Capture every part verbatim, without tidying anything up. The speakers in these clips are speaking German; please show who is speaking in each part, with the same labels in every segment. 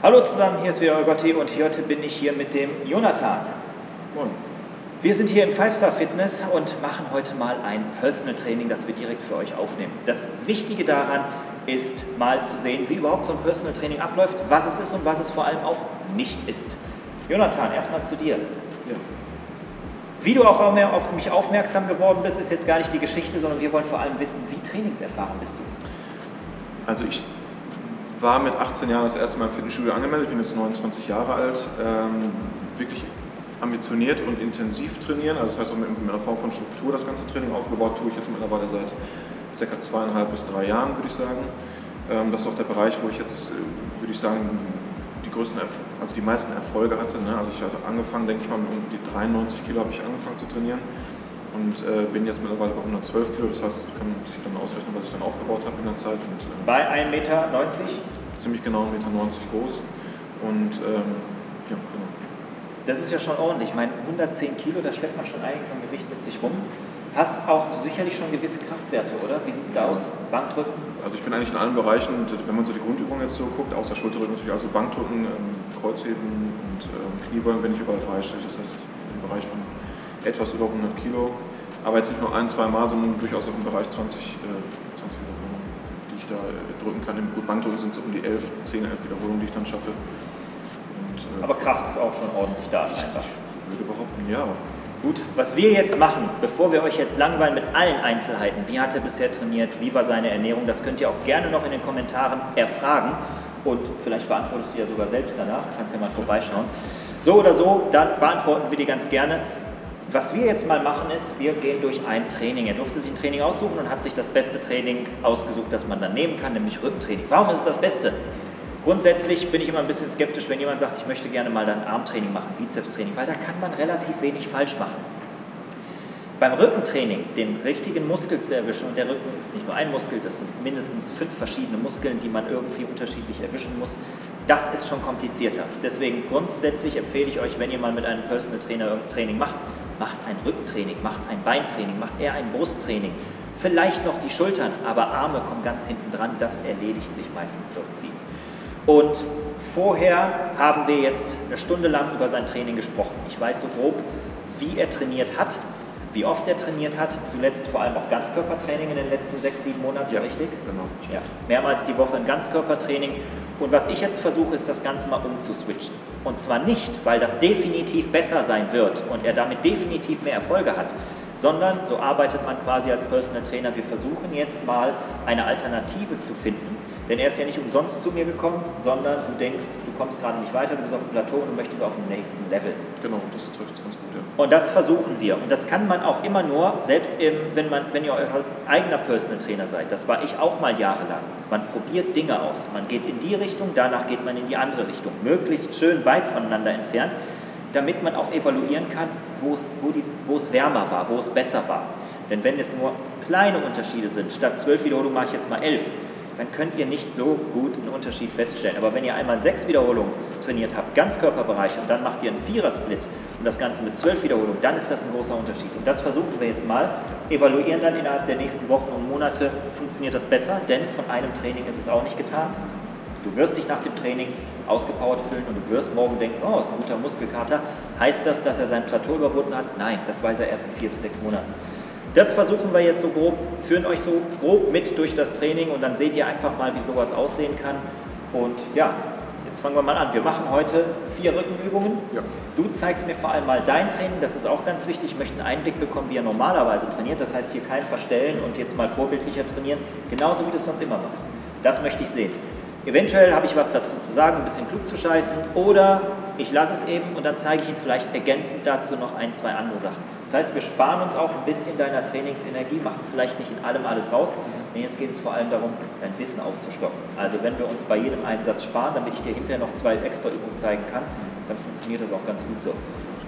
Speaker 1: Hallo zusammen, hier ist wieder Gotti und heute bin ich hier mit dem Jonathan.
Speaker 2: Moin.
Speaker 1: Wir sind hier im Five Star Fitness und machen heute mal ein Personal Training, das wir direkt für euch aufnehmen. Das Wichtige daran ist mal zu sehen, wie überhaupt so ein Personal Training abläuft, was es ist und was es vor allem auch nicht ist. Jonathan, erstmal zu dir.
Speaker 2: Ja.
Speaker 1: Wie du auch mehr auf mich aufmerksam geworden bist, ist jetzt gar nicht die Geschichte, sondern wir wollen vor allem wissen, wie trainingserfahren bist du?
Speaker 2: Also ich war mit achtzehn Jahren das erste Mal im Fitnessstudio angemeldet, ich bin jetzt neunundzwanzig Jahre alt, ähm, wirklich ambitioniert und intensiv trainieren, also das heißt auch mit, mit einer Form von Struktur das ganze Training aufgebaut, tue ich jetzt mittlerweile seit ca. zweieinhalb bis drei Jahren, würde ich sagen. Ähm, das ist auch der Bereich, wo ich jetzt, äh, würde ich sagen, die größten, Erf also die meisten Erfolge hatte. Ne? Also ich hatte angefangen, denke ich mal, mit um die dreiundneunzig Kilo habe ich angefangen zu trainieren und äh, bin jetzt mittlerweile bei hundertzwölf Kilo, das heißt, kann man sich dann ausrechnen, was ich dann aufgebaut habe in der Zeit. Und, äh,
Speaker 1: bei ein Meter neunzig?
Speaker 2: Ziemlich genau ein Meter neunzig groß und ähm, ja, genau.
Speaker 1: Das ist ja schon ordentlich. Ich meine, hundertzehn Kilo, da schleppt man schon einiges an Gewicht mit sich rum. Hast auch sicherlich schon gewisse Kraftwerte, oder? Wie sieht es da aus? Bankdrücken?
Speaker 2: Also ich bin eigentlich in allen Bereichen, wenn man so die Grundübungen jetzt so guckt, außer Schulterdrücken natürlich, also Bankdrücken, ähm, Kreuzheben und ähm, Kniebeugen bin ich überall dreistellig, das heißt im Bereich von etwas über hundert Kilo. Aber jetzt nicht nur ein, zwei Mal, sondern durchaus auch im Bereich zwanzig, äh, zwanzig Wiederholungen, die ich da äh, drücken kann. Im Bankdrücken sind es um die elf, zehn, elf Wiederholungen, die ich dann schaffe. Und, äh,
Speaker 1: Aber Kraft ist auch schon ordentlich da scheinbar.
Speaker 2: Ich würde behaupten, ja.
Speaker 1: Gut, was wir jetzt machen, bevor wir euch jetzt langweilen mit allen Einzelheiten, wie hat er bisher trainiert, wie war seine Ernährung, das könnt ihr auch gerne noch in den Kommentaren erfragen und vielleicht beantwortest du ja sogar selbst danach, kannst ja mal vorbeischauen. So oder so, dann beantworten wir die ganz gerne. Was wir jetzt mal machen ist, wir gehen durch ein Training. Er durfte sich ein Training aussuchen und hat sich das beste Training ausgesucht, das man dann nehmen kann, nämlich Rückentraining. Warum ist es das Beste? Grundsätzlich bin ich immer ein bisschen skeptisch, wenn jemand sagt, ich möchte gerne mal dann Armtraining machen, Bizepstraining, weil da kann man relativ wenig falsch machen. Beim Rückentraining, den richtigen Muskel zu erwischen, und der Rücken ist nicht nur ein Muskel, das sind mindestens fünf verschiedene Muskeln, die man irgendwie unterschiedlich erwischen muss, das ist schon komplizierter. Deswegen grundsätzlich empfehle ich euch, wenn ihr mal mit einem Personal Trainer Training macht, macht ein Rückentraining, macht ein Beintraining, macht eher ein Brusttraining, vielleicht noch die Schultern, aber Arme kommen ganz hinten dran, das erledigt sich meistens irgendwie. Und vorher haben wir jetzt eine Stunde lang über sein Training gesprochen. Ich weiß so grob, wie er trainiert hat, wie oft er trainiert hat, zuletzt vor allem auch Ganzkörpertraining in den letzten sechs, sieben Monaten,
Speaker 2: ja,
Speaker 1: richtig?
Speaker 2: Genau.
Speaker 1: Ja, mehrmals die Woche ein Ganzkörpertraining. Und was ich jetzt versuche, ist das Ganze mal umzuswitchen. Und zwar nicht, weil das definitiv besser sein wird und er damit definitiv mehr Erfolge hat, sondern so arbeitet man quasi als Personal Trainer. Wir versuchen jetzt mal eine Alternative zu finden. Denn er ist ja nicht umsonst zu mir gekommen, sondern du denkst, du kommst gerade nicht weiter, du bist auf dem Plateau und du möchtest auf dem nächsten Level.
Speaker 2: Genau, das trifft es ganz gut, ja.
Speaker 1: Und das versuchen wir. Und das kann man auch immer nur, selbst eben, wenn, man, wenn ihr euer eigener Personal Trainer seid, das war ich auch mal jahrelang. Man probiert Dinge aus. Man geht in die Richtung, danach geht man in die andere Richtung. Möglichst schön weit voneinander entfernt, damit man auch evaluieren kann, wo es, wo die, wo es wärmer war, wo es besser war. Denn wenn es nur kleine Unterschiede sind, statt zwölf Wiederholungen mache ich jetzt mal elf, dann könnt ihr nicht so gut einen Unterschied feststellen. Aber wenn ihr einmal sechs Wiederholungen trainiert habt, Ganzkörperbereich, und dann macht ihr einen Vierer-Split und das Ganze mit zwölf Wiederholungen, dann ist das ein großer Unterschied. Und das versuchen wir jetzt mal, evaluieren dann innerhalb der nächsten Wochen und Monate, funktioniert das besser, denn von einem Training ist es auch nicht getan. Du wirst dich nach dem Training ausgepowert fühlen und du wirst morgen denken, oh, ist ein guter Muskelkater. Heißt das, dass er sein Plateau überwunden hat? Nein, das weiß er erst in vier bis sechs Monaten. Das versuchen wir jetzt so grob, führen euch so grob mit durch das Training und dann seht ihr einfach mal, wie sowas aussehen kann. Und ja, jetzt fangen wir mal an. Wir machen heute vier Rückenübungen.
Speaker 2: Ja.
Speaker 1: Du zeigst mir vor allem mal dein Training, das ist auch ganz wichtig. Ich möchte einen Einblick bekommen, wie er normalerweise trainiert. Das heißt, hier kein Verstellen und jetzt mal vorbildlicher trainieren, genauso wie du es sonst immer machst. Das möchte ich sehen. Eventuell habe ich was dazu zu sagen, ein bisschen klug zu scheißen, oder ich lasse es eben und dann zeige ich Ihnen vielleicht ergänzend dazu noch ein, zwei andere Sachen. Das heißt, wir sparen uns auch ein bisschen deiner Trainingsenergie, machen vielleicht nicht in allem alles raus, denn jetzt geht es vor allem darum, dein Wissen aufzustocken. Also wenn wir uns bei jedem Einsatz sparen, damit ich dir hinterher noch zwei extra Übungen zeigen kann, dann funktioniert das auch ganz gut so.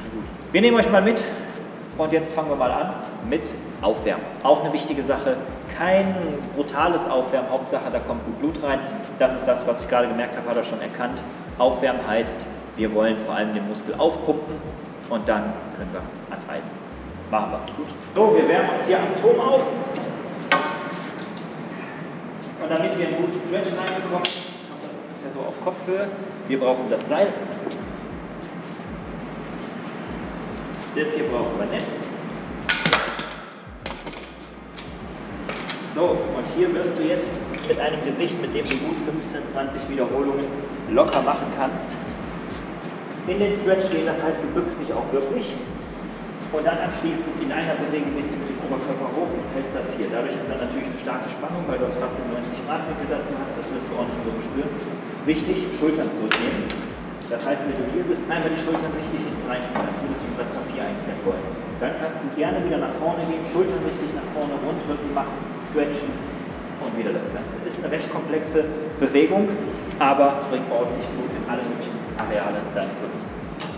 Speaker 1: Wir nehmen euch mal mit und jetzt fangen wir mal an mit Aufwärmen. Auch eine wichtige Sache. Kein brutales Aufwärmen, Hauptsache da kommt gut Blut rein. Das ist das, was ich gerade gemerkt habe, hat er schon erkannt. Aufwärmen heißt, wir wollen vor allem den Muskel aufpumpen und dann können wir ans Eisen. Machen wir. Gut. So, wir wärmen uns hier am Turm auf. Und damit wir einen guten Stretch reinbekommen, kommt das ungefähr so auf Kopfhöhe. Wir brauchen das Seil. Das hier brauchen wir nicht. So, und hier wirst du jetzt mit einem Gewicht, mit dem du gut fünfzehn, zwanzig Wiederholungen locker machen kannst, in den Stretch gehen. Das heißt, du bückst dich auch wirklich. Und dann anschließend in einer Bewegung gehst du mit dem Oberkörper hoch und hältst das hier. Dadurch ist dann natürlich eine starke Spannung, weil du das fast den neunzig Grad Winkel dazu hast. Das wirst du ordentlich im Rücken spüren. Wichtig, Schultern zurücknehmen. Das heißt, wenn du hier bist, einmal die Schultern richtig hinten reinziehen, als würdest du ein Blatt Papier einklemmen wollen. Dann kannst du gerne wieder nach vorne gehen, Schultern richtig nach vorne, Rundrücken machen, stretchen und wieder das Ganze. Ist eine recht komplexe Bewegung, aber bringt ordentlich gut in alle möglichen Areale deines Rückens.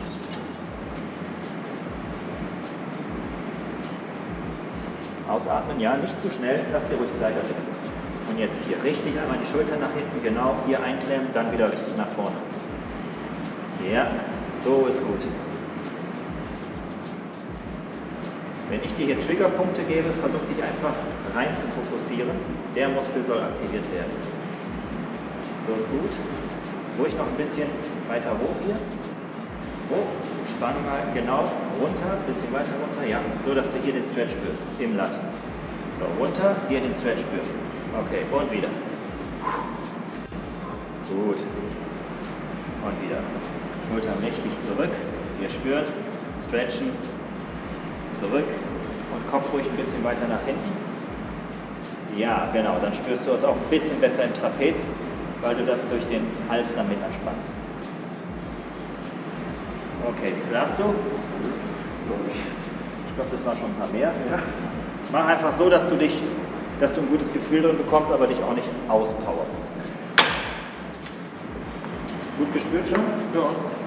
Speaker 1: Ausatmen, ja, nicht zu schnell, lass dir ruhig Zeit dafür. Und jetzt hier richtig einmal die Schultern nach hinten, genau, hier einklemmen, dann wieder richtig nach vorne. Ja, so ist gut. Wenn ich dir hier Triggerpunkte gebe, versuch dich einfach rein zu fokussieren. Der Muskel soll aktiviert werden. So ist gut. Ruhig noch ein bisschen weiter hoch hier. Hoch, Spannung halten, genau, runter, ein bisschen weiter runter, ja, so dass du hier den Stretch spürst, im Latt. So, runter, hier den Stretch spüren. Okay, und wieder. Gut. Und wieder. Schultern richtig zurück, wir spüren, stretchen, zurück und Kopf ruhig ein bisschen weiter nach hinten. Ja, genau, dann spürst du es auch ein bisschen besser im Trapez, weil du das durch den Hals dann mit anspannst. Okay, wie viel hast du? Ich glaube, das war schon ein paar mehr. Ja. Mach einfach so, dass du dich, dass du ein gutes Gefühl drin bekommst, aber dich auch nicht auspowerst. Gut gespürt schon? Ja.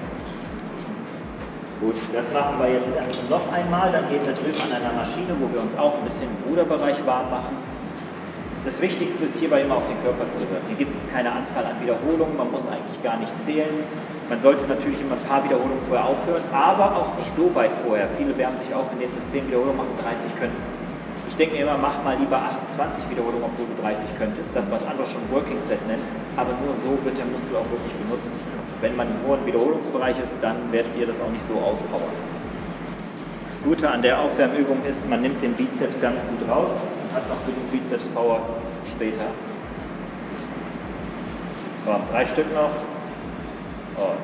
Speaker 1: Gut, das machen wir jetzt noch einmal. Dann gehen wir drüben an einer Maschine, wo wir uns auch ein bisschen im Ruderbereich warm machen. Das Wichtigste ist hierbei immer auf den Körper zu hören. Hier gibt es keine Anzahl an Wiederholungen, man muss eigentlich gar nicht zählen. Man sollte natürlich immer ein paar Wiederholungen vorher aufhören, aber auch nicht so weit vorher. Viele wärmen sich auf, indem sie zehn Wiederholungen machen, dreißig können. Ich denke mir immer, mach mal lieber achtundzwanzig Wiederholungen, obwohl du dreißig könntest. Das, was andere schon Working Set nennen, aber nur so wird der Muskel auch wirklich benutzt. Wenn man im hohen Wiederholungsbereich ist, dann werdet ihr das auch nicht so auspowern. Das Gute an der Aufwärmübung ist, man nimmt den Bizeps ganz gut raus und hat noch genug Bizeps-Power später. So, drei Stück noch. Und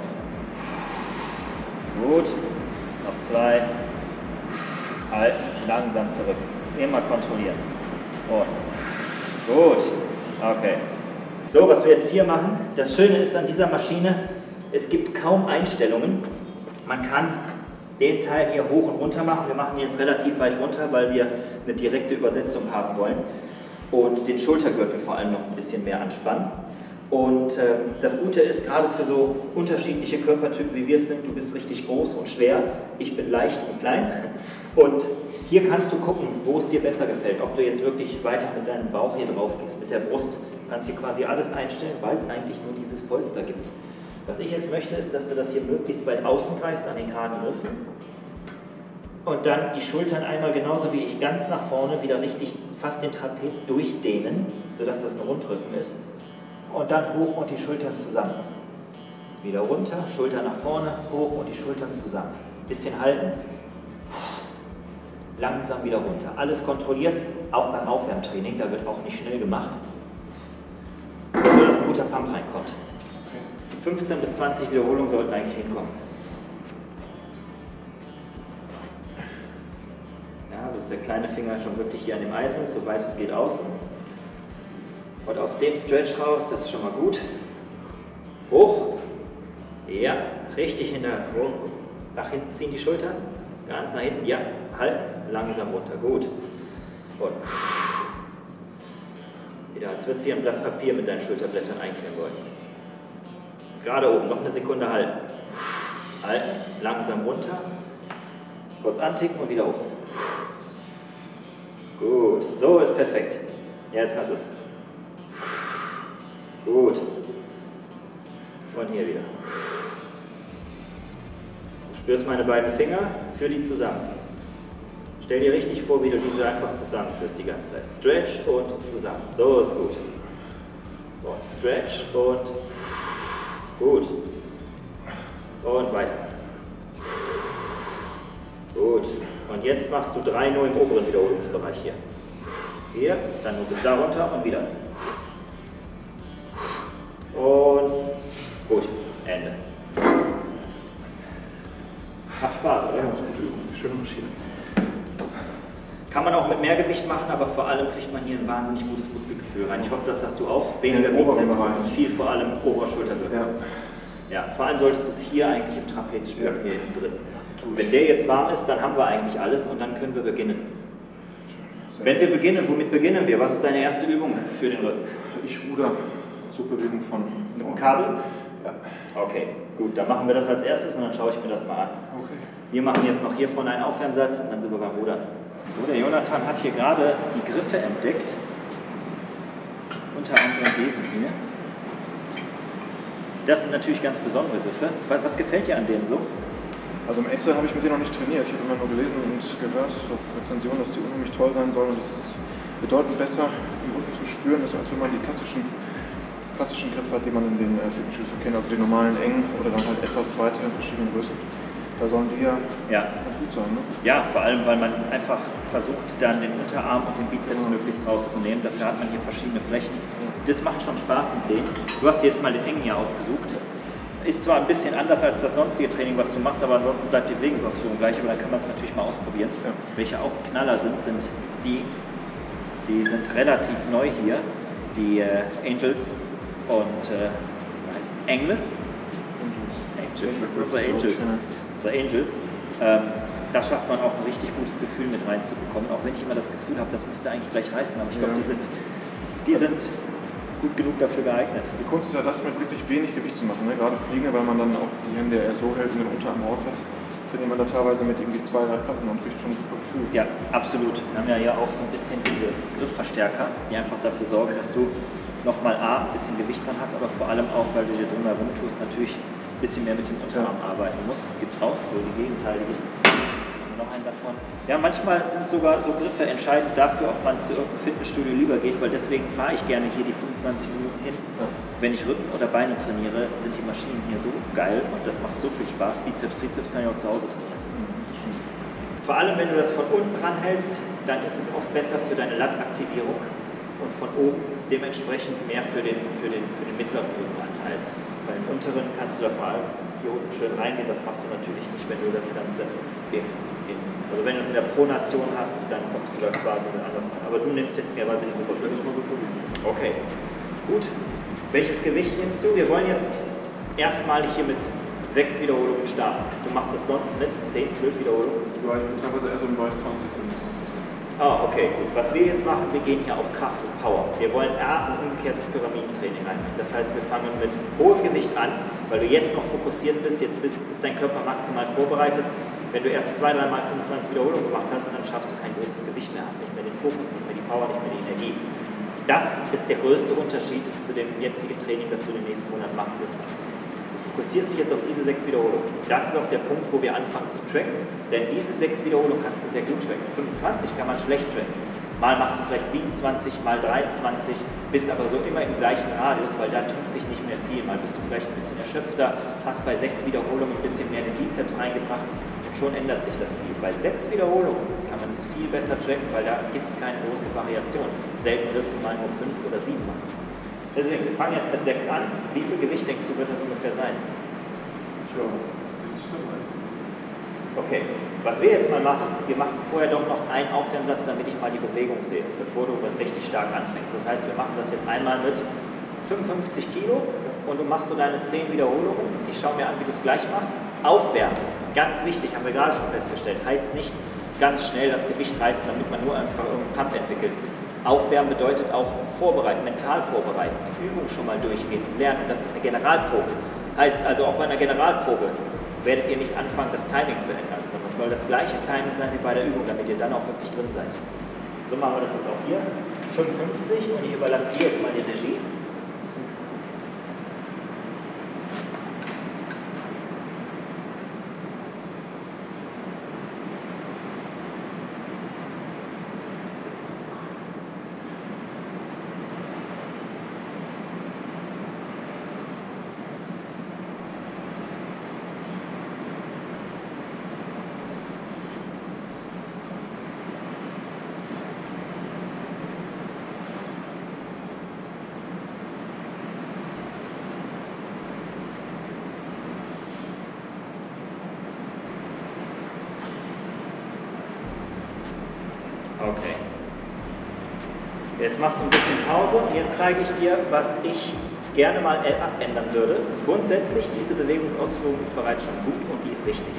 Speaker 1: gut. Noch zwei. Halten, langsam zurück. Immer kontrollieren. Und gut. Okay. So, was wir jetzt hier machen, das Schöne ist an dieser Maschine, es gibt kaum Einstellungen. Man kann den Teil hier hoch und runter machen. Wir machen ihn jetzt relativ weit runter, weil wir eine direkte Übersetzung haben wollen. Und den Schultergürtel vor allem noch ein bisschen mehr anspannen. Und äh, das Gute ist, gerade für so unterschiedliche Körpertypen wie wir es sind, du bist richtig groß und schwer, ich bin leicht und klein. Und hier kannst du gucken, wo es dir besser gefällt. Ob du jetzt wirklich weiter mit deinem Bauch hier drauf gehst, mit der Brust. Du kannst hier quasi alles einstellen, weil es eigentlich nur dieses Polster gibt. Was ich jetzt möchte, ist, dass du das hier möglichst weit außen greifst, an den geraden Griffen. Und dann die Schultern einmal genauso wie ich ganz nach vorne wieder richtig fast den Trapez durchdehnen, sodass das ein Rundrücken ist. Und dann hoch und die Schultern zusammen. Wieder runter, Schulter nach vorne, hoch und die Schultern zusammen. Bisschen halten. Langsam wieder runter. Alles kontrolliert, auch beim Aufwärmtraining, da wird auch nicht schnell gemacht. So dass ein guter Pump reinkommt. fünfzehn bis zwanzig Wiederholungen sollten eigentlich hinkommen. Ja, so ist der kleine Finger schon wirklich hier an dem Eisen, ist, soweit es geht außen. Und aus dem Stretch raus, das ist schon mal gut. Hoch. Ja, richtig hinter. Nach hinten ziehen die Schultern. Ganz nach hinten. Ja, halten. Langsam runter. Gut. Und wieder, als würdest du hier ein Blatt Papier mit deinen Schulterblättern einklemmen wollen. Gerade oben, noch eine Sekunde halten. Halten, langsam runter. Kurz anticken und wieder hoch. Gut, so ist perfekt. Jetzt hast du es. Gut. Und hier wieder. Du spürst meine beiden Finger, führ die zusammen. Stell dir richtig vor, wie du diese einfach zusammenführst die ganze Zeit. Stretch und zusammen. So ist gut. Und Stretch und Gut. Und weiter. Gut. Und jetzt machst du drei nur im oberen Wiederholungsbereich hier. Hier, dann nur bis da runter und wieder. Und gut, Ende. Macht Spaß, oder?
Speaker 2: Ja, das ist eine gute Übung, schöne Maschine.
Speaker 1: Kann man auch mit mehr Gewicht machen, aber vor allem kriegt man hier ein wahnsinnig gutes Muskelgefühl rein. Ich hoffe, das hast du auch. Weniger
Speaker 2: Ja,
Speaker 1: Bizeps und viel vor allem Oberschultergürtel.
Speaker 2: Ja.
Speaker 1: Ja, vor allem solltest du es hier eigentlich im Trapez spüren, ja. Hier hinten drin. Wenn der jetzt warm ist, dann haben wir eigentlich alles und dann können wir beginnen. Wenn wir beginnen, womit beginnen wir? Was ist deine erste Übung für den Rücken?
Speaker 2: Ich ruder zur Bewegung von
Speaker 1: mit dem Kabel?
Speaker 2: Ja.
Speaker 1: Okay, gut, dann machen wir das als erstes und dann schaue ich mir das mal an.
Speaker 2: Okay.
Speaker 1: Wir machen jetzt noch hier vorne einen Aufwärmsatz und dann sind wir beim Rudern. So, der Jonathan hat hier gerade die Griffe entdeckt. Unter anderem diesen hier. Das sind natürlich ganz besondere Griffe. Was gefällt dir an denen so?
Speaker 2: Also im Excel habe ich mit denen noch nicht trainiert. Ich habe immer nur gelesen und gehört auf Rezensionen, dass die unheimlich toll sein sollen und das ist bedeutend besser im Rücken zu spüren ist, als wenn man die klassischen, klassischen Griffe hat, die man in den äh, Fitnessshoes kennt, also die normalen engen oder dann halt etwas weiter in verschiedenen Größen. Da sollen die ja, ja. ganz gut sein, ne?
Speaker 1: Ja, vor allem, weil man einfach versucht, dann den Unterarm und den Bizeps ja. möglichst rauszunehmen. Dafür hat man hier verschiedene Flächen. Ja. Das macht schon Spaß mit denen. Du hast dir jetzt mal den engen hier ausgesucht. Ist zwar ein bisschen anders als das sonstige Training, was du machst, aber ansonsten bleibt die Bewegungsausführung gleich, aber dann kann man es natürlich mal ausprobieren. Ja. Welche auch Knaller sind, sind die, die sind relativ neu hier, die äh, Angels und äh, was heißt Angles? Angels, Angels, das sind unsere Angels. Unsere Angels. Ähm, da schafft man auch ein richtig gutes Gefühl mit reinzubekommen, auch wenn ich immer das Gefühl habe, das müsste eigentlich gleich reißen, aber ich glaube, ja. die sind, die sind gut genug dafür geeignet.
Speaker 2: Die Kunst ist ja das, mit wirklich wenig Gewicht zu machen, ne? Gerade Fliegen, weil man dann auch die Hände eher so hält und den Unterarm raus hat, trainiert man da teilweise mit irgendwie zwei, drei Platten und kriegt schon ein super Gefühl.
Speaker 1: Ja, absolut. Wir haben ja hier auch so ein bisschen diese Griffverstärker, die einfach dafür sorgen, dass du nochmal A, ein bisschen Gewicht dran hast, aber vor allem auch, weil du dir drumherum tust, natürlich ein bisschen mehr mit dem Unterarm ja. arbeiten musst. Es gibt auch so die gegenteiligen. Noch einen davon. Ja, manchmal sind sogar so Griffe entscheidend dafür, ob man zu irgendeinem Fitnessstudio lieber geht, weil deswegen fahre ich gerne hier die fünfundzwanzig Minuten hin. Ja. Wenn ich Rücken oder Beine trainiere, sind die Maschinen hier so geil und das macht so viel Spaß. Bizeps, Trizeps kann ich auch zu Hause trainieren. Mhm. Vor allem, wenn du das von unten ranhältst, dann ist es oft besser für deine Lattaktivierung und von oben dementsprechend mehr für den, für den, für den mittleren Rückenanteil. Bei den unteren kannst du da vor allem hier unten schön reingehen, das machst du natürlich nicht, wenn du das Ganze in, in, also wenn du es in der Pronation hast, dann kommst du da quasi mit anders an. Aber du nimmst jetzt gerne den Obergriff. Okay, gut. Welches Gewicht nimmst du? Wir wollen jetzt erstmalig hier mit sechs Wiederholungen starten. Du machst das sonst mit zehn, zwölf Wiederholungen?
Speaker 2: Ja, ich bin teilweise eher so im Bereich zwanzig, fünfundzwanzig.
Speaker 1: Ah, okay, gut. Was wir jetzt machen, wir gehen hier auf Kraft und Power. Wir wollen A, ein umgekehrtes Pyramidentraining einnehmen. Das heißt, wir fangen mit hohem Gewicht an, weil du jetzt noch fokussiert bist, jetzt bist, ist dein Körper maximal vorbereitet. Wenn du erst zwei, drei Mal fünfundzwanzig Wiederholungen gemacht hast, dann schaffst du kein großes Gewicht mehr, hast nicht mehr den Fokus, nicht mehr die Power, nicht mehr die Energie. Das ist der größte Unterschied zu dem jetzigen Training, das du in den nächsten Monaten machen wirst. Du fokussierst dich jetzt auf diese sechs Wiederholungen. Das ist auch der Punkt, wo wir anfangen zu tracken, denn diese sechs Wiederholungen kannst du sehr gut tracken. fünfundzwanzig kann man schlecht tracken. Mal machst du vielleicht siebenundzwanzig, mal dreiundzwanzig, bist aber so immer im gleichen Radius, weil da tut sich nicht mehr viel. Mal bist du vielleicht ein bisschen erschöpfter, hast bei sechs Wiederholungen ein bisschen mehr den Bizeps reingebracht und schon ändert sich das viel. Bei sechs Wiederholungen kann man es viel besser tracken, weil da gibt es keine große Variation. Selten wirst du mal nur fünf oder sieben machen. Deswegen, wir fangen jetzt mit sechs an. Wie viel Gewicht denkst du, wird das ungefähr sein?
Speaker 2: Ja,
Speaker 1: okay, was wir jetzt mal machen, wir machen vorher doch noch einen Aufwärmsatz, damit ich mal die Bewegung sehe, bevor du richtig stark anfängst. Das heißt, wir machen das jetzt einmal mit fünfundfünfzig Kilo und du machst so deine zehn Wiederholungen. Ich schaue mir an, wie du es gleich machst. Aufwärmen, ganz wichtig, haben wir gerade schon festgestellt, heißt nicht ganz schnell das Gewicht reißen, damit man nur einfach irgendeinen Pump entwickelt. Aufwärmen bedeutet auch vorbereiten, mental vorbereiten, die Übung schon mal durchgehen, lernen. Das ist eine Generalprobe. Heißt also, auch bei einer Generalprobe werdet ihr nicht anfangen, das Timing zu ändern, sondern es soll das gleiche Timing sein wie bei der Übung, damit ihr dann auch wirklich drin seid. So machen wir das jetzt auch hier. fünfundfünfzig und ich überlasse dir jetzt mal die Regie. Okay. Jetzt machst du ein bisschen Pause und jetzt zeige ich dir, was ich gerne mal abändern würde. Grundsätzlich, diese Bewegungsausführung ist bereits schon gut und die ist richtig.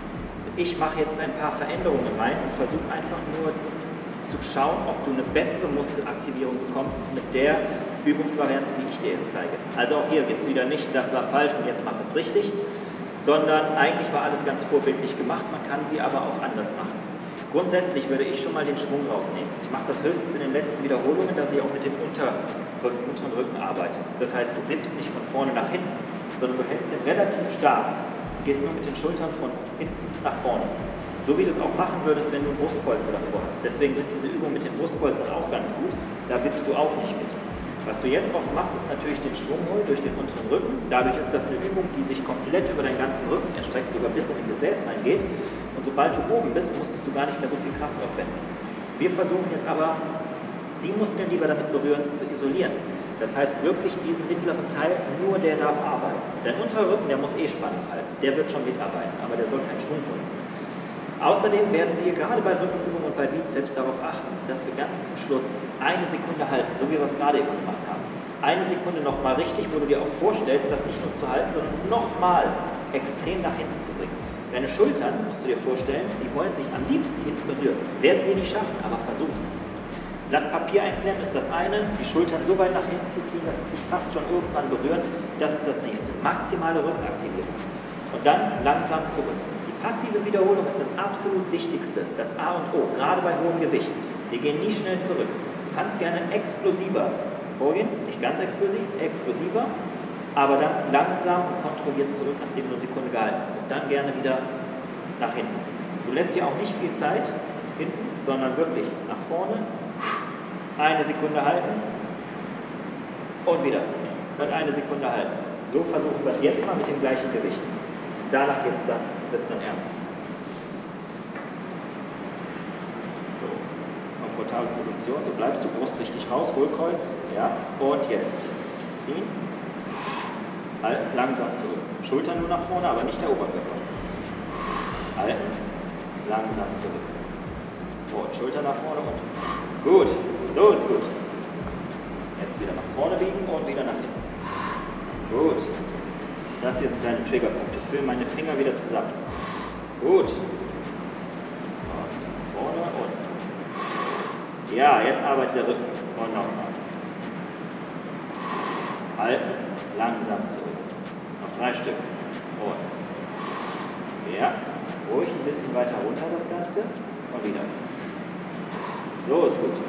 Speaker 1: Ich mache jetzt ein paar Veränderungen rein und versuche einfach nur zu schauen, ob du eine bessere Muskelaktivierung bekommst mit der Übungsvariante, die ich dir jetzt zeige. Also auch hier gibt es wieder nicht, das war falsch und jetzt mach es richtig, sondern eigentlich war alles ganz vorbildlich gemacht, man kann sie aber auch anders machen. Grundsätzlich würde ich schon mal den Schwung rausnehmen. Ich mache das höchstens in den letzten Wiederholungen, dass ich auch mit dem Unterrücken, unteren Rücken arbeite. Das heißt, du wippst nicht von vorne nach hinten, sondern du hältst den relativ stark. Du gehst nur mit den Schultern von hinten nach vorne. So wie du es auch machen würdest, wenn du ein Brustpolster davor hast. Deswegen sind diese Übungen mit den Brustpolstern auch ganz gut. Da wippst du auch nicht mit. Was du jetzt oft machst, ist natürlich den Schwung holen durch den unteren Rücken. Dadurch ist das eine Übung, die sich komplett über deinen ganzen Rücken erstreckt, sogar bis in den Gesäß reingeht. Und sobald du oben bist, musstest du gar nicht mehr so viel Kraft aufwenden. Wir versuchen jetzt aber, die Muskeln, die wir damit berühren, zu isolieren. Das heißt wirklich diesen mittleren Teil, nur der darf arbeiten. Dein unterer Rücken, der muss eh Spannung halten. Der wird schon mitarbeiten, aber der soll keinen Schwung holen. Außerdem werden wir gerade bei Rückenübungen und bei Bizeps darauf achten, dass wir ganz zum Schluss eine Sekunde halten, so wie wir es gerade eben gemacht haben. Eine Sekunde nochmal richtig, wo du dir auch vorstellst, das nicht nur zu halten, sondern nochmal extrem nach hinten zu bringen. Deine Schultern, musst du dir vorstellen, die wollen sich am liebsten hinten berühren. Werden sie nicht schaffen, aber versuch's. Blatt Papier einklemmen ist das eine, die Schultern so weit nach hinten zu ziehen, dass sie sich fast schon irgendwann berühren, das ist das nächste. Maximale Rückenaktivierung. Und dann langsam zurück. Die passive Wiederholung ist das absolut Wichtigste, das A und O, gerade bei hohem Gewicht. Wir gehen nie schnell zurück. Du kannst gerne explosiver vorgehen, nicht ganz explosiv, explosiver, aber dann langsam und kontrolliert zurück, nachdem du eine Sekunde gehalten hast. Und dann gerne wieder nach hinten. Du lässt dir auch nicht viel Zeit hinten, sondern wirklich nach vorne, eine Sekunde halten und wieder. Und eine Sekunde halten. So versuchen wir es jetzt mal mit dem gleichen Gewicht. Danach wird es dann, wird's dann ernst. So, komfortable Position, so bleibst du, Brust richtig raus, Hohlkreuz, ja, und jetzt ziehen, halten, langsam zurück. Schultern nur nach vorne, aber nicht der Oberkörper. Halten, langsam zurück. Und Schultern nach vorne und gut, so ist gut. Jetzt wieder nach vorne biegen und wieder nach hinten. Gut. Das hier sind deine Triggerpunkte. Füll meine Finger wieder zusammen. Gut. Und vorne und. Ja, jetzt arbeitet der Rücken. Und nochmal. Halten. Langsam zurück. Noch drei Stück. Und. Ja. Ruhig ein bisschen weiter runter das Ganze. Und wieder. So ist gut.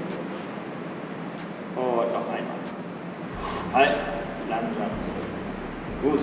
Speaker 1: Und noch einmal. Halten. Langsam zurück. Gut.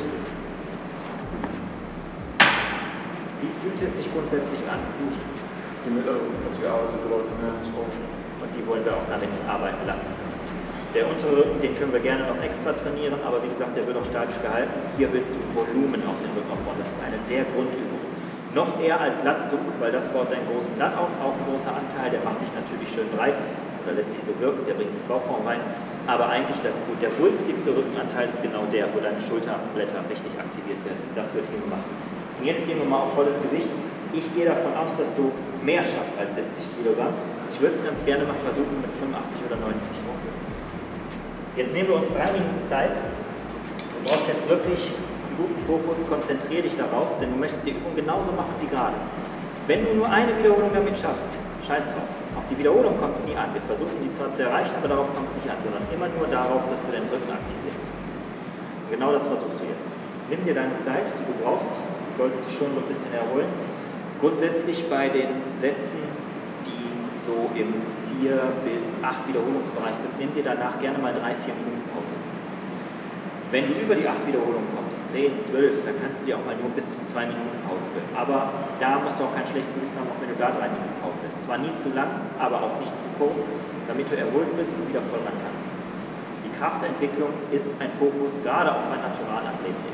Speaker 1: Wie fühlt es sich grundsätzlich an? Gut.
Speaker 2: Die mittlere Rücken gearbeitet bedeutet mehr als vorne.
Speaker 1: Und die wollen wir auch damit arbeiten lassen. Der untere Rücken, den können wir gerne noch extra trainieren, aber wie gesagt, der wird auch statisch gehalten. Hier willst du Volumen auf den Rücken aufbauen. Das ist eine der Grundübungen. Noch eher als Latzug, weil das baut deinen großen Latt auf, auch ein großer Anteil, der macht dich natürlich schön breit oder lässt dich so wirken, der bringt die V-Form rein. Aber eigentlich das, der wulstigste Rückenanteil ist genau der, wo deine Schulterblätter richtig aktiviert werden. Das wird hier gemacht. Und jetzt gehen wir mal auf volles Gewicht. Ich gehe davon aus, dass du mehr schaffst als siebzig Kilogramm. Ich würde es ganz gerne mal versuchen mit fünfundachtzig oder neunzig. Jetzt nehmen wir uns drei Minuten Zeit. Du brauchst jetzt wirklich einen guten Fokus, konzentriere dich darauf, denn du möchtest die Übung genauso machen wie gerade. Wenn du nur eine Wiederholung damit schaffst, scheiß drauf. Auf die Wiederholung kommt es nie an. Wir versuchen die zwar zu erreichen, aber darauf kommt es nicht an, sondern immer nur darauf, dass du den Rücken aktivierst. Und genau das versuchst du jetzt. Nimm dir deine Zeit, die du brauchst. Du solltest dich schon so ein bisschen erholen. Grundsätzlich bei den Sätzen, die so im vier bis acht Wiederholungsbereich sind, nimm dir danach gerne mal drei, vier Minuten Pause. Wenn du über die acht Wiederholungen kommst, zehn, zwölf, dann kannst du dir auch mal nur bis zu zwei Minuten Pause gönnen. Aber da musst du auch kein schlechtes Gewissen haben, auch wenn du da drei Minuten Pause lässt. Zwar nie zu lang, aber auch nicht zu kurz, damit du erholt bist und wieder voll ran kannst. Die Kraftentwicklung ist ein Fokus, gerade auch bei Naturalathleten.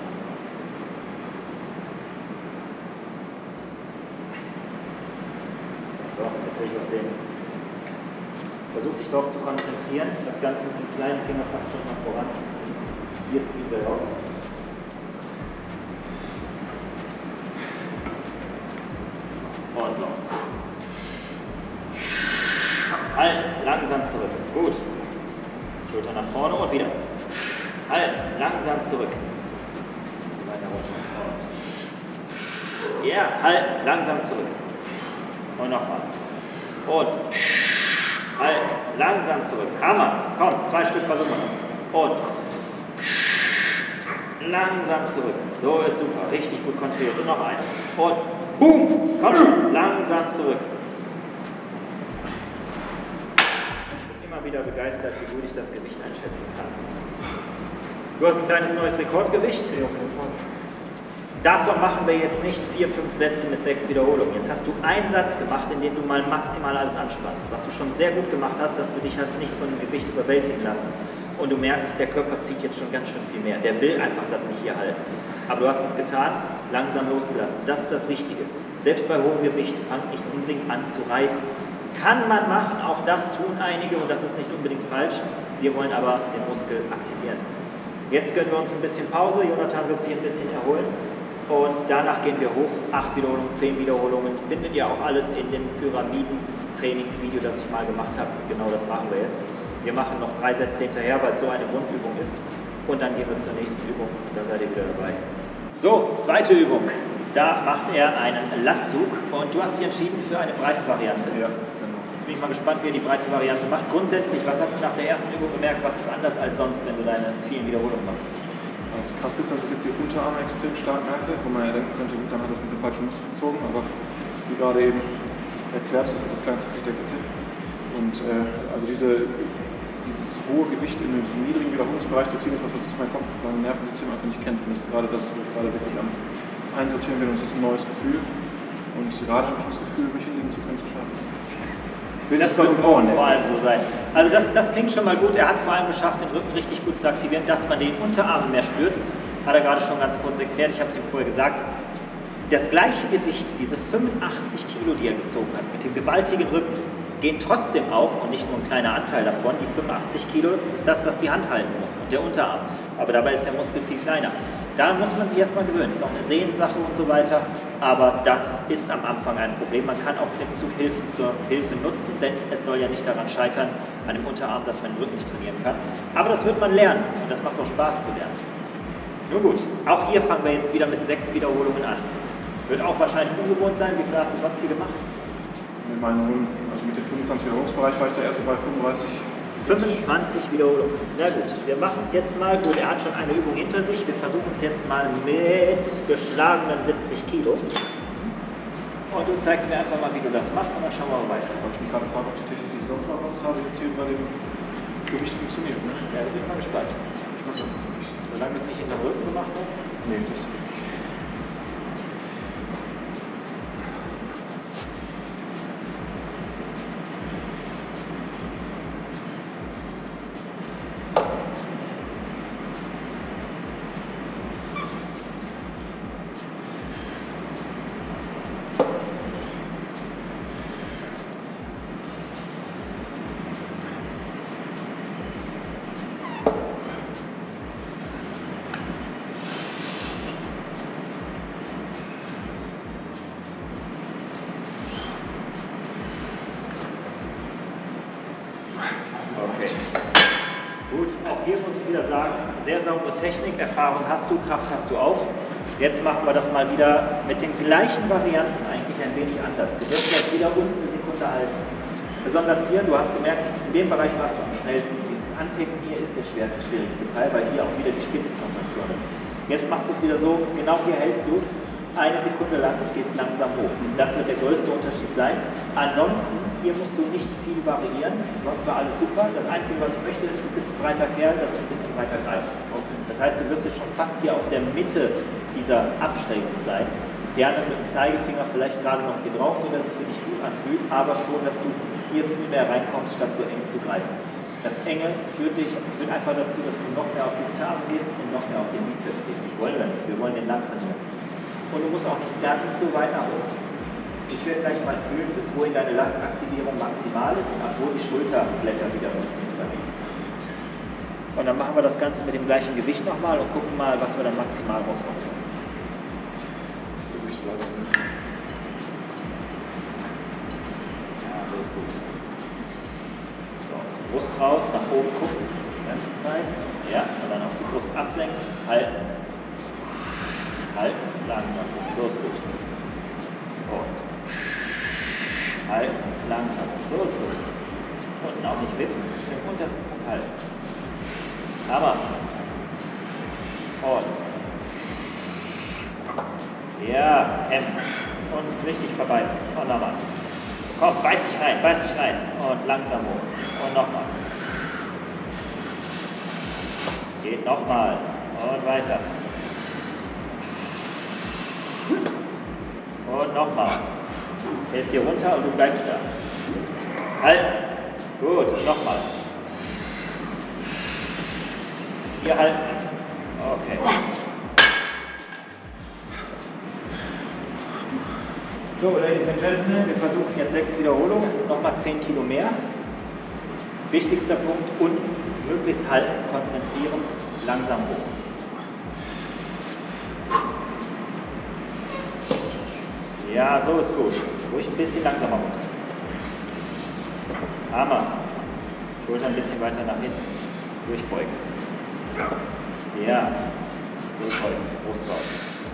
Speaker 1: So, jetzt will ich was sehen. Versuch dich darauf zu konzentrieren, das Ganze mit den kleinen Finger fast schon mal voranzuziehen. Hier ziehen wir raus. Und los. langsam zurück. Gut. Schulter nach vorne und wieder. Halten, langsam zurück. Ja, halten, langsam zurück. Und nochmal. Und halten, langsam zurück. Hammer. Komm, zwei Stück versuchen wir noch. Und langsam zurück. So ist super. Richtig gut konzentriert. Und noch ein. Und boom. Komm schon. Langsam zurück. Ich bin immer wieder begeistert, wie gut ich das Gewicht einschätzen kann. Du hast ein kleines neues Rekordgewicht.
Speaker 2: Ja, auf jeden Fall.
Speaker 1: Davon machen wir jetzt nicht vier, fünf Sätze mit sechs Wiederholungen. Jetzt hast du einen Satz gemacht, in dem du mal maximal alles anspannst. Was du schon sehr gut gemacht hast, dass du dich hast nicht von dem Gewicht überwältigen lassen. Und du merkst, der Körper zieht jetzt schon ganz schön viel mehr. Der will einfach das nicht hier halten. Aber du hast es getan, langsam losgelassen. Das ist das Wichtige. Selbst bei hohem Gewicht fang nicht unbedingt an zu reißen. Kann man machen, auch das tun einige und das ist nicht unbedingt falsch. Wir wollen aber den Muskel aktivieren. Jetzt gönnen wir uns ein bisschen Pause. Jonathan wird sich ein bisschen erholen. Und danach gehen wir hoch, acht Wiederholungen, zehn Wiederholungen, findet ihr auch alles in dem Pyramiden-Trainingsvideo, das ich mal gemacht habe. Genau das machen wir jetzt. Wir machen noch drei Sätze hinterher, weil es so eine Grundübung ist. Und dann gehen wir zur nächsten Übung, da seid ihr wieder dabei. So, zweite Übung. Da macht er einen Latzug und du hast dich entschieden für eine breite Variante.
Speaker 2: Ja, genau.
Speaker 1: Jetzt bin ich mal gespannt, wie er die breite Variante macht. Grundsätzlich, was hast du nach der ersten Übung gemerkt, was ist anders als sonst, wenn du deine vielen Wiederholungen machst?
Speaker 2: Das Krasse ist, dass ich jetzt die Unterarme extrem stark merke, wo man ja denken könnte, gut, dann hat das mit dem falschen Muskel gezogen, aber wie gerade eben erklärt, das ist das kleinste Glied der Kette. Und äh, also diese, dieses hohe Gewicht in den niedrigen Wiederholungsbereich zu ziehen, ist was, was mein Kopf, mein Nervensystem einfach nicht kennt. Und das ist gerade das, wo ich gerade wirklich am Einsortieren bin und es ist ein neues Gefühl. Und gerade habe ich schon das Gefühl, mich hinlegen zu können, zu schlafen.
Speaker 1: Das wird vor allem so sein. Also das, das klingt schon mal gut. Er hat vor allem geschafft, den Rücken richtig gut zu aktivieren, dass man den Unterarm mehr spürt. Hat er gerade schon ganz kurz erklärt. Ich habe es ihm vorher gesagt. Das gleiche Gewicht, diese fünfundachtzig Kilo, die er gezogen hat, mit dem gewaltigen Rücken, gehen trotzdem auch, und nicht nur ein kleiner Anteil davon, die fünfundachtzig Kilo, das ist das, was die Hand halten muss und der Unterarm. Aber dabei ist der Muskel viel kleiner. Da muss man sich erstmal gewöhnen. Ist auch eine Sehensache und so weiter. Aber das ist am Anfang ein Problem. Man kann auch Klimmzughilfen zur Hilfe nutzen, denn es soll ja nicht daran scheitern, an dem Unterarm, dass man den Rücken nicht trainieren kann. Aber das wird man lernen und das macht auch Spaß zu lernen. Nun gut, auch hier fangen wir jetzt wieder mit sechs Wiederholungen an. Wird auch wahrscheinlich ungewohnt sein. Wie viel hast du sonst hier gemacht?
Speaker 2: Mit meinen, also mit dem fünfundzwanzig Wiederholungsbereich war ich da eher so bei fünfunddreißig.
Speaker 1: fünfundzwanzig Wiederholungen. Na gut, wir machen es jetzt mal. Gut, er hat schon eine Übung hinter sich. Wir versuchen es jetzt mal mit geschlagenen siebzig Kilo. Und du zeigst mir einfach mal, wie du das machst und dann schauen wir mal weiter.
Speaker 2: Weil ich mich gerade frage, ob die Technik, die ich sonst mal bei uns habe, jetzt hier bei dem Gewicht funktioniert. Ne?
Speaker 1: Ja, da bin ich mal gespannt.
Speaker 2: Ich muss das nicht.
Speaker 1: Solange du es nicht hinter dem Rücken gemacht hast.
Speaker 2: Nee, das nicht.
Speaker 1: Okay. Gut, auch hier muss ich wieder sagen, sehr saubere Technik, Erfahrung hast du, Kraft hast du auch. Jetzt machen wir das mal wieder mit den gleichen Varianten, eigentlich ein wenig anders. Du wirst jetzt wieder unten eine Sekunde halten. Besonders hier, du hast gemerkt, in dem Bereich warst du am schnellsten. Dieses Anticken hier ist der schwierigste Teil, weil hier auch wieder die Spitzenkontraktion ist. Jetzt machst du es wieder so, genau hier hältst du es eine Sekunde lang und gehst langsam hoch. Das wird der größte Unterschied sein. Ansonsten, hier musst du nicht viel variieren, sonst war alles super. Das Einzige, was ich möchte, ist, du bist ein breiter Kerl, dass du ein bisschen breiter greifst. Das heißt, du wirst jetzt schon fast hier auf der Mitte dieser Abschrägung sein. Gerne mit dem Zeigefinger vielleicht gerade noch hier drauf, sodass es für dich gut anfühlt, aber schon, dass du hier viel mehr reinkommst, statt so eng zu greifen. Das Enge führt dich führt einfach dazu, dass du noch mehr auf die Unterarme gehst und noch mehr auf den Bizeps gehst. Das wollen wir nicht, wir wollen den lang trainieren. Und du musst auch nicht ganz so weit nach oben. Ich werde gleich mal fühlen, bis wohin deine Langaktivierung maximal ist und ab wo die Schulterblätter wieder ein bisschen übernehmen. Und dann machen wir das Ganze mit dem gleichen Gewicht nochmal und gucken mal, was wir dann maximal rausholen können.
Speaker 2: So wie ich so langsam.
Speaker 1: Ja, so ist gut. So, raus, nach oben gucken, die ganze Zeit. Ja, und dann auf die Brust absenken, halten. Halten, langsam. So ist gut. Und halten, langsam. So ist gut. Unten auch nicht wippen, den untersten Punkt halten. Hammer. Und. Ja, kämpfen. Und richtig verbeißen. Und nochmal. Komm, beiß dich rein, beiß dich rein. Und langsam hoch. Und nochmal. Geht nochmal. Und weiter. Und nochmal. Hilf dir runter und du bleibst da. Halten. Gut, und nochmal. Hier halten Sie. Okay. So, Ladies and Gentlemen, wir versuchen jetzt sechs Wiederholungen, es sind nochmal zehn Kilo mehr. Wichtigster Punkt, unten möglichst halten, konzentrieren, langsam hoch. Ja, so ist gut. Ruhig ein bisschen langsamer runter. Hammer. Schulter ein bisschen weiter nach hinten. Durchbeugen. Ja. Durchholz. Brust raus.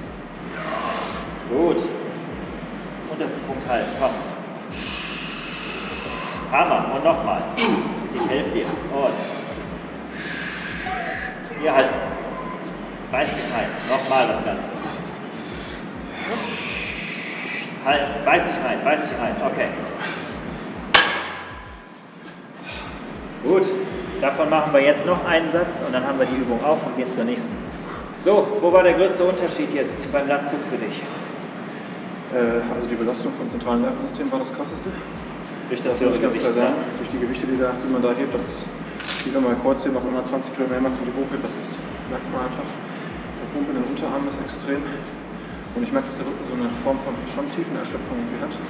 Speaker 1: Gut. Untersten Punkt halten. Komm. Hammer. Und nochmal. Ich helfe dir. Und. Hier halten. Beiß dich rein. Nochmal das Ganze. Halt. Beiß dich rein. Beiß dich rein. Okay. Gut. Davon machen wir jetzt noch einen Satz und dann haben wir die Übung auch und gehen zur nächsten. So, wo war der größte Unterschied jetzt beim Latzug für dich?
Speaker 2: Äh, also die Belastung vom zentralen Nervensystem war das krasseste.
Speaker 1: Durch das, das
Speaker 2: höhere
Speaker 1: Gewicht,
Speaker 2: ganz klar sagen. Durch die Gewichte, die, da, die man da hebt, das ist, wie wenn man Kreuzheben auf einmal zwanzig Kilo mehr macht und die hochhebt, das ist, merkt man einfach. Der Pump in den Unterarmen ist extrem. Und ich merke, dass der Rücken so eine Form von schon tiefen Erschöpfung irgendwie hat.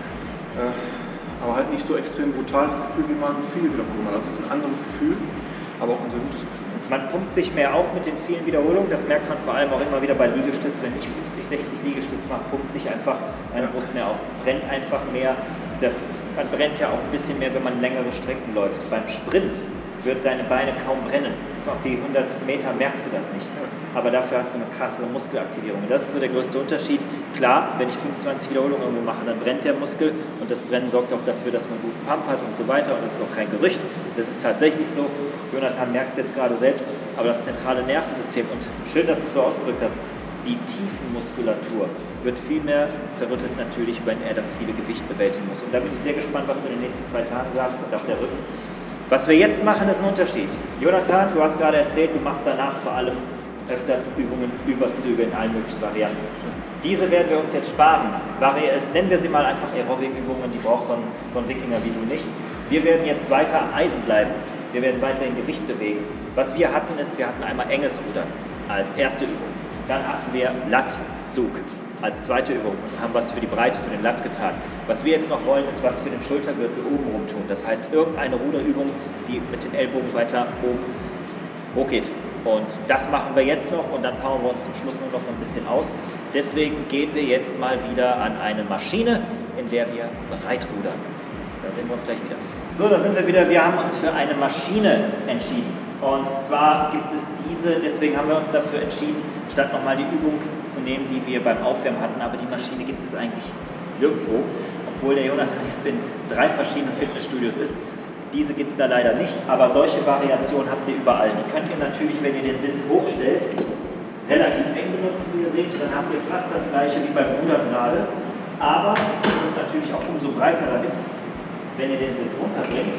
Speaker 2: Äh, aber halt nicht so extrem brutal das Gefühl, wie man viele Wiederholungen hat. Also es ist ein anderes Gefühl, aber auch ein sehr gutes Gefühl.
Speaker 1: Man pumpt sich mehr auf mit den vielen Wiederholungen, das merkt man vor allem auch immer wieder bei Liegestütz. Wenn ich fünfzig, sechzig Liegestütz mache, pumpt sich einfach meine ja. Brust mehr auf. Es brennt einfach mehr. Das, man brennt ja auch ein bisschen mehr, wenn man längere Strecken läuft. Beim Sprint wird deine Beine kaum brennen. Auf die hundert Meter merkst du das nicht. Aber dafür hast du eine krassere Muskelaktivierung. Das ist so der größte Unterschied. Klar, wenn ich fünfundzwanzig Wiederholungen irgendwo mache, dann brennt der Muskel und das Brennen sorgt auch dafür, dass man guten Pump hat und so weiter. Und das ist auch kein Gerücht. Das ist tatsächlich so. Jonathan merkt es jetzt gerade selbst. Aber das zentrale Nervensystem, und schön, dass du es so ausgedrückt hast, die Tiefenmuskulatur wird viel mehr zerrüttet natürlich, wenn er das viele Gewicht bewältigen muss. Und da bin ich sehr gespannt, was du in den nächsten zwei Tagen sagst und auch der Rücken. Was wir jetzt machen, ist ein Unterschied. Jonathan, du hast gerade erzählt, du machst danach vor allem öfters Übungen, Überzüge in allen möglichen Varianten. Diese werden wir uns jetzt sparen. Vari nennen wir sie mal einfach Aerobic-Übungen, die braucht so ein, so ein Wikinger wie du nicht. Wir werden jetzt weiter am Eisen bleiben. Wir werden weiterhin Gewicht bewegen. Was wir hatten, ist, wir hatten einmal enges Rudern als erste Übung. Dann hatten wir Lattzug als zweite Übung und haben was für die Breite, für den Latt getan. Was wir jetzt noch wollen, ist was für den Schultergürtel oben rum tun. Das heißt, irgendeine Ruderübung, die mit den Ellbogen weiter oben hochgeht. Und das machen wir jetzt noch und dann powern wir uns zum Schluss nur noch so ein bisschen aus. Deswegen gehen wir jetzt mal wieder an eine Maschine, in der wir Breitrudern. Da sehen wir uns gleich wieder. So, da sind wir wieder. Wir haben uns für eine Maschine entschieden. Und zwar gibt es diese, deswegen haben wir uns dafür entschieden, statt nochmal die Übung zu nehmen, die wir beim Aufwärmen hatten. Aber die Maschine gibt es eigentlich nirgendwo, obwohl der Jonathan jetzt in drei verschiedenen Fitnessstudios ist. Diese gibt es da leider nicht, aber solche Variationen habt ihr überall. Die könnt ihr natürlich, wenn ihr den Sitz hochstellt, relativ eng benutzen, wie ihr seht. Dann habt ihr fast das gleiche wie beim Rudern gerade, aber und natürlich auch umso breiter damit, wenn ihr den Sitz runterbringt.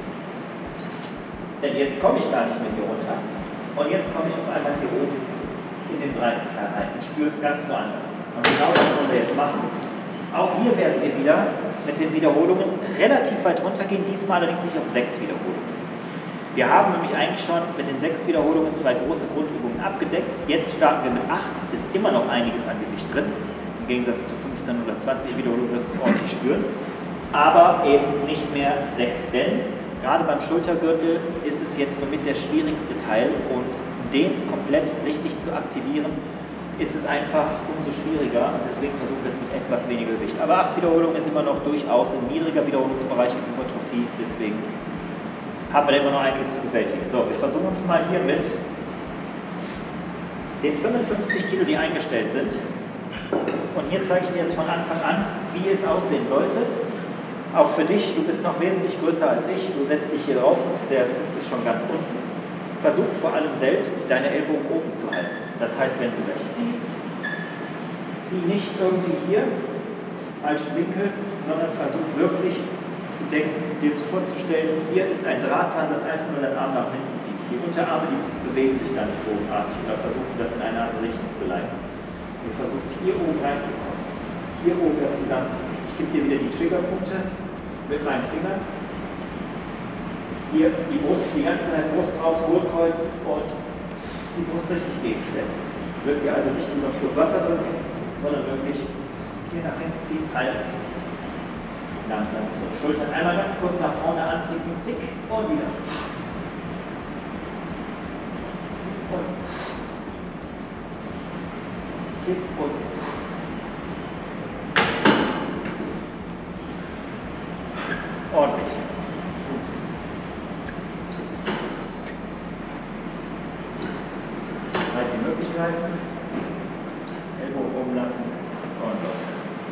Speaker 1: Denn jetzt komme ich gar nicht mehr hier runter und jetzt komme ich auf einmal hier oben in den breiten Teil rein und spüre es ganz woanders. Und genau das wollen wir jetzt machen. Auch hier werden wir wieder mit den Wiederholungen relativ weit runtergehen, diesmal allerdings nicht auf sechs Wiederholungen. Wir haben nämlich eigentlich schon mit den sechs Wiederholungen zwei große Grundübungen abgedeckt. Jetzt starten wir mit acht, ist immer noch einiges an Gewicht drin. Im Gegensatz zu fünfzehn oder zwanzig Wiederholungen wirst du es ordentlich spüren. Aber eben nicht mehr sechs, denn gerade beim Schultergürtel ist es jetzt somit der schwierigste Teil und den komplett richtig zu aktivieren, ist es einfach umso schwieriger. Deswegen versuchen wir es mit etwas weniger Gewicht. Aber acht Wiederholungen ist immer noch durchaus ein niedriger Wiederholungsbereich in Hypertrophie. Deswegen haben wir immer noch einiges zu bewältigen. So, wir versuchen uns mal hier mit den fünfundfünfzig Kilo, die eingestellt sind. Und hier zeige ich dir jetzt von Anfang an, wie es aussehen sollte. Auch für dich, du bist noch wesentlich größer als ich, du setzt dich hier drauf und der Sitz ist schon ganz unten. Versuch vor allem selbst, deine Ellbogen oben zu halten. Das heißt, wenn du gleich ziehst, zieh nicht irgendwie hier, falschen Winkel, sondern versuch wirklich zu denken, dir vorzustellen, hier ist ein Draht dran, das einfach nur deinen Arm nach hinten zieht. Die Unterarme, die bewegen sich da nicht großartig oder versuchen, das in eine andere Richtung zu leiten. Du versuchst hier oben reinzukommen, hier oben das zusammenzuziehen. Ich gebe dir wieder die Triggerpunkte mit meinen Fingern. Hier die Brust, die ganze Zeit Brust raus, Hohlkreuz und die Brust richtig gegenstellen. Du wirst hier also nicht nur einen Schluck Wasser drücken, sondern wirklich hier nach hinten ziehen, halten. Langsam zurück. Schultern einmal ganz kurz nach vorne anticken, tick und wieder. Und tick und ordentlich. Weit wie möglich greifen. Ellbogen oben lassen und los.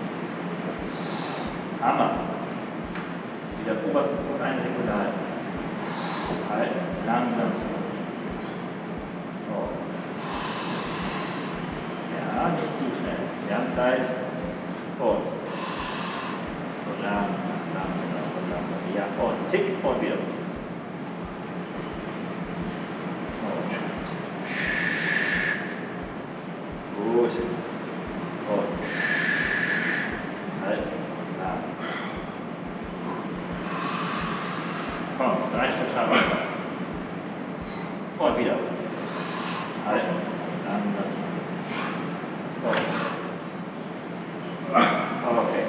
Speaker 1: Hammer. Wieder obersten Punkt eine Sekunde halten. Halten. Langsam zurück. So. Ja, nicht zu schnell. Wir haben Zeit. Und so langsam, langsam, langsam, langsam. Ja, und tick und wieder. Und gut. Und halten. Komm, drei Stück schaffen. Und wieder. Halten. Langsam zurück. Okay.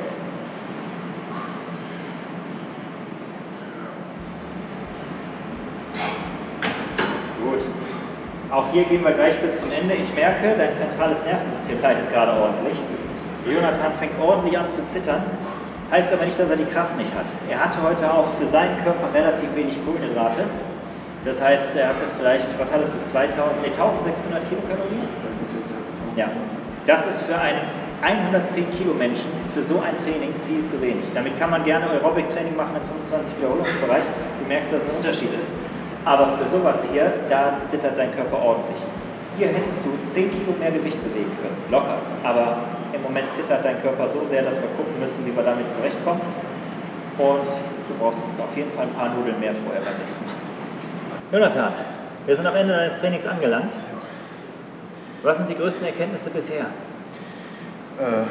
Speaker 1: Gut. Auch hier gehen wir gleich bis zum Ende. Ich merke, dein zentrales Nervensystem leidet gerade ordentlich. Jonathan fängt ordentlich an zu zittern. Heißt aber nicht, dass er die Kraft nicht hat. Er hatte heute auch für seinen Körper relativ wenig Kohlenhydrate. Das heißt, er hatte vielleicht, was hattest du, zweitausend, nee, eintausendsechshundert Kilokalorien? Ja. Das ist für einen hundertzehn Kilo Menschen für so ein Training viel zu wenig. Damit kann man gerne Aerobic-Training machen im fünfundzwanzig Wiederholungsbereich. Du merkst, dass es ein Unterschied ist. Aber für sowas hier, da zittert dein Körper ordentlich. Hier hättest du zehn Kilo mehr Gewicht bewegen können, locker. Aber im Moment zittert dein Körper so sehr, dass wir gucken müssen, wie wir damit zurechtkommen. Und du brauchst auf jeden Fall ein paar Nudeln mehr vorher beim nächsten Mal. Jonathan, wir sind am Ende deines Trainings angelangt. Was sind die größten Erkenntnisse bisher?
Speaker 2: Äh,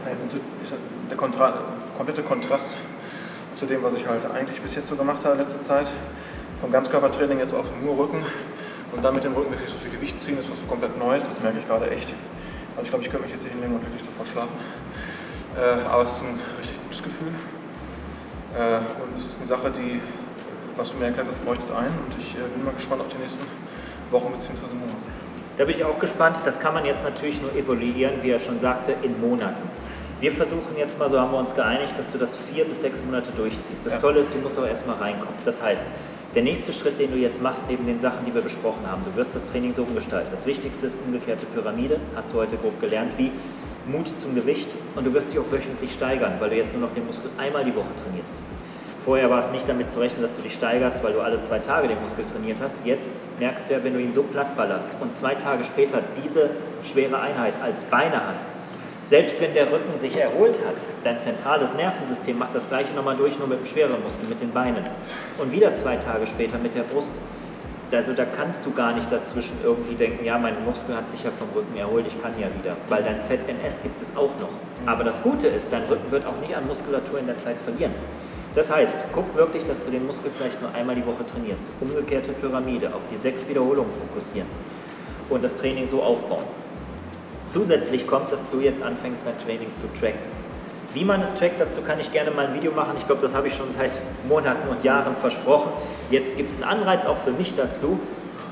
Speaker 2: der Kontra komplette Kontrast zu dem, was ich halt eigentlich bis jetzt so gemacht habe in letzter Zeit. Vom Ganzkörpertraining jetzt auf nur Rücken und dann mit dem Rücken wirklich so viel Gewicht ziehen, ist was komplett Neues, das merke ich gerade echt. Also ich glaube, ich könnte mich jetzt hier hinlegen und wirklich sofort schlafen. Äh, aber es ist ein richtig gutes Gefühl. Äh, und es ist eine Sache, die, was du mir erklärt hast, leuchtet ein und ich äh, bin mal gespannt auf die nächsten Wochen bzw. Monate.
Speaker 1: Da bin ich auch gespannt. Das kann man jetzt natürlich nur evaluieren, wie er schon sagte, in Monaten. Wir versuchen jetzt mal, so haben wir uns geeinigt, dass du das vier bis sechs Monate durchziehst. Das ja. Tolle ist, du musst auch erstmal reinkommen. Das heißt, der nächste Schritt, den du jetzt machst, neben den Sachen, die wir besprochen haben, du wirst das Training so umgestalten. Das Wichtigste ist umgekehrte Pyramide, hast du heute grob gelernt, wie Mut zum Gewicht, und du wirst dich auch wöchentlich steigern, weil du jetzt nur noch den Muskel einmal die Woche trainierst. Vorher war es nicht damit zu rechnen, dass du dich steigerst, weil du alle zwei Tage den Muskel trainiert hast. Jetzt merkst du ja, wenn du ihn so platt ballerst und zwei Tage später diese schwere Einheit als Beine hast, selbst wenn der Rücken sich erholt hat, dein zentrales Nervensystem macht das gleiche nochmal durch, nur mit dem schwereren Muskel, mit den Beinen. Und wieder zwei Tage später mit der Brust. Also da kannst du gar nicht dazwischen irgendwie denken, ja, mein Muskel hat sich ja vom Rücken erholt, ich kann ja wieder. Weil dein Z N S gibt es auch noch. Aber das Gute ist, dein Rücken wird auch nicht an Muskulatur in der Zeit verlieren. Das heißt, guck wirklich, dass du den Muskel vielleicht nur einmal die Woche trainierst. Umgekehrte Pyramide, auf die sechs Wiederholungen fokussieren und das Training so aufbauen. Zusätzlich kommt, dass du jetzt anfängst, dein Training zu tracken. Wie man es trackt, dazu kann ich gerne mal ein Video machen. Ich glaube, das habe ich schon seit Monaten und Jahren versprochen. Jetzt gibt es einen Anreiz auch für mich dazu.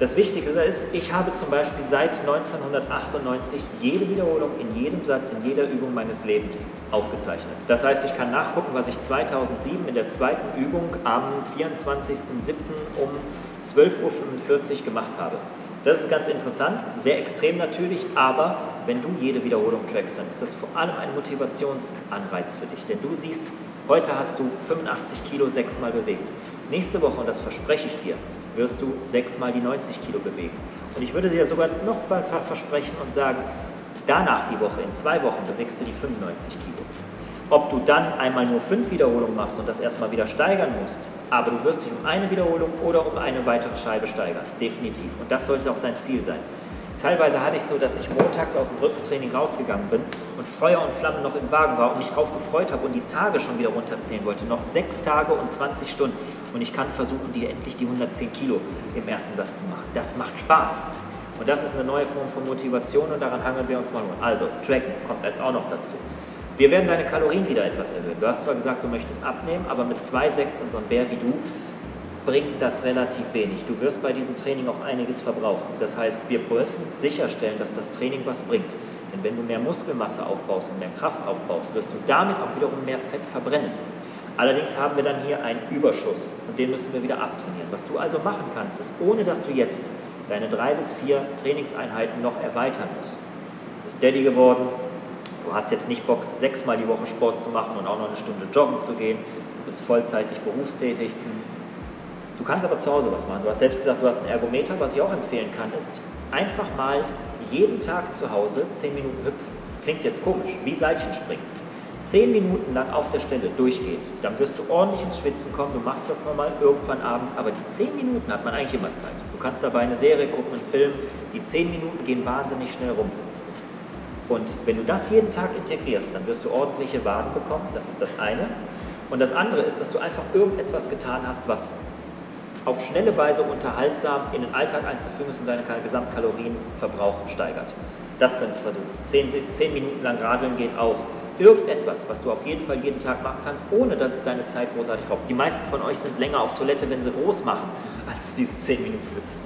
Speaker 1: Das Wichtigste ist, ich habe zum Beispiel seit neunzehnhundertachtundneunzig jede Wiederholung in jedem Satz, in jeder Übung meines Lebens aufgezeichnet. Das heißt, ich kann nachgucken, was ich zweitausendsieben in der zweiten Übung am vierundzwanzigsten siebten um zwölf Uhr fünfundvierzig gemacht habe. Das ist ganz interessant, sehr extrem natürlich, aber wenn du jede Wiederholung trackst, dann ist das vor allem ein Motivationsanreiz für dich. Denn du siehst, heute hast du fünfundachtzig Kilo sechsmal bewegt. Nächste Woche, und das verspreche ich dir, wirst du sechsmal die neunzig Kilo bewegen. Und ich würde dir sogar noch versprechen und sagen, danach die Woche, in zwei Wochen, bewegst du die fünfundneunzig Kilo. Ob du dann einmal nur fünf Wiederholungen machst und das erstmal wieder steigern musst, aber du wirst dich um eine Wiederholung oder um eine weitere Scheibe steigern, definitiv. Und das sollte auch dein Ziel sein. Teilweise hatte ich so, dass ich montags aus dem Rückentraining rausgegangen bin und Feuer und Flamme noch im Wagen war und mich darauf gefreut habe und die Tage schon wieder runterzählen wollte. Noch sechs Tage und zwanzig Stunden. Und ich kann versuchen, die endlich die hundertzehn Kilo im ersten Satz zu machen. Das macht Spaß. Und das ist eine neue Form von Motivation und daran hangeln wir uns mal um. Also, Tracken kommt jetzt auch noch dazu. Wir werden deine Kalorien wieder etwas erhöhen. Du hast zwar gesagt, du möchtest abnehmen, aber mit zwei Komma sechs und so einem Bär wie du bringt das relativ wenig. Du wirst bei diesem Training auch einiges verbrauchen. Das heißt, wir müssen sicherstellen, dass das Training was bringt. Denn wenn du mehr Muskelmasse aufbaust und mehr Kraft aufbaust, wirst du damit auch wiederum mehr Fett verbrennen. Allerdings haben wir dann hier einen Überschuss und den müssen wir wieder abtrainieren. Was du also machen kannst, ist, ohne dass du jetzt deine drei bis vier Trainingseinheiten noch erweitern musst. Du bist Daddy geworden, du hast jetzt nicht Bock, sechsmal die Woche Sport zu machen und auch noch eine Stunde joggen zu gehen, du bist vollzeitig berufstätig. Du kannst aber zu Hause was machen. Du hast selbst gesagt, du hast einen Ergometer. Was ich auch empfehlen kann, ist einfach mal jeden Tag zu Hause zehn Minuten hüpfen. Klingt jetzt komisch, wie Seilchenspringen. zehn Minuten lang auf der Stelle durchgehend. Dann wirst du ordentlich ins Schwitzen kommen. Du machst das nochmal irgendwann abends. Aber die zehn Minuten hat man eigentlich immer Zeit. Du kannst dabei eine Serie gucken, einen Film. Die zehn Minuten gehen wahnsinnig schnell rum. Und wenn du das jeden Tag integrierst, dann wirst du ordentliche Waden bekommen. Das ist das eine. Und das andere ist, dass du einfach irgendetwas getan hast, was auf schnelle Weise unterhaltsam in den Alltag einzufügen ist und deinen Gesamtkalorienverbrauch steigert. Das könntest du versuchen. Zehn, zehn Minuten lang radeln geht auch. Irgendetwas, was du auf jeden Fall jeden Tag machen kannst, ohne dass es deine Zeit großartig raubt. Die meisten von euch sind länger auf Toilette, wenn sie groß machen, als diese zehn Minuten hüpfen.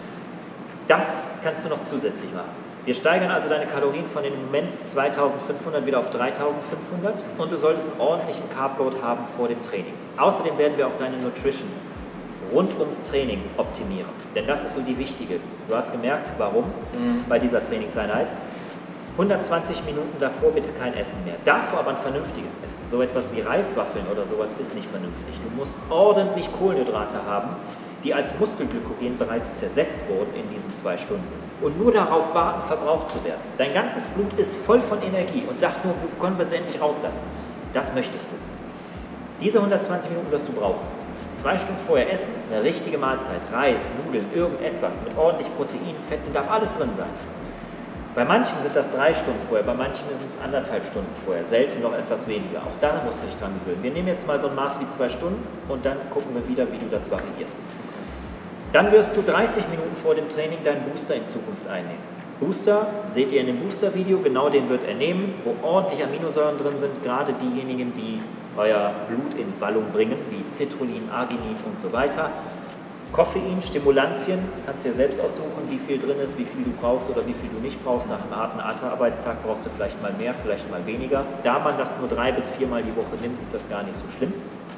Speaker 1: Das kannst du noch zusätzlich machen. Wir steigern also deine Kalorien von dem Moment zweitausendfünfhundert wieder auf dreitausendfünfhundert und du solltest einen ordentlichen Carbload haben vor dem Training. Außerdem werden wir auch deine Nutrition rund ums Training optimieren. Denn das ist so die wichtige. Du hast gemerkt, warum mhm. bei dieser Trainingseinheit. hundertzwanzig Minuten davor bitte kein Essen mehr. Davor aber ein vernünftiges Essen. So etwas wie Reiswaffeln oder sowas ist nicht vernünftig. Du musst ordentlich Kohlenhydrate haben, die als Muskelglykogen bereits zersetzt wurden in diesen zwei Stunden. Und nur darauf warten, verbraucht zu werden. Dein ganzes Blut ist voll von Energie und sagt nur, wo können wir es endlich rauslassen? Das möchtest du. Diese hundertzwanzig Minuten wirst du brauchen. Zwei Stunden vorher essen, eine richtige Mahlzeit, Reis, Nudeln, irgendetwas mit ordentlich Proteinen, Fetten, darf alles drin sein. Bei manchen sind das drei Stunden vorher, bei manchen sind es anderthalb Stunden vorher, selten noch etwas weniger. Auch da musst du dich dran gewöhnen. Wir nehmen jetzt mal so ein Maß wie zwei Stunden und dann gucken wir wieder, wie du das variierst. Dann wirst du dreißig Minuten vor dem Training deinen Booster in Zukunft einnehmen. Booster seht ihr in dem Booster-Video, genau den wird er nehmen, wo ordentlich Aminosäuren drin sind, gerade diejenigen, die euer Blut in Wallung bringen, wie Citrullin, Arginin und so weiter. Koffein, Stimulantien, kannst du dir selbst aussuchen, wie viel drin ist, wie viel du brauchst oder wie viel du nicht brauchst. Nach einem harten Arbeitstag brauchst du vielleicht mal mehr, vielleicht mal weniger. Da man das nur drei bis viermal die Woche nimmt, ist das gar nicht so schlimm.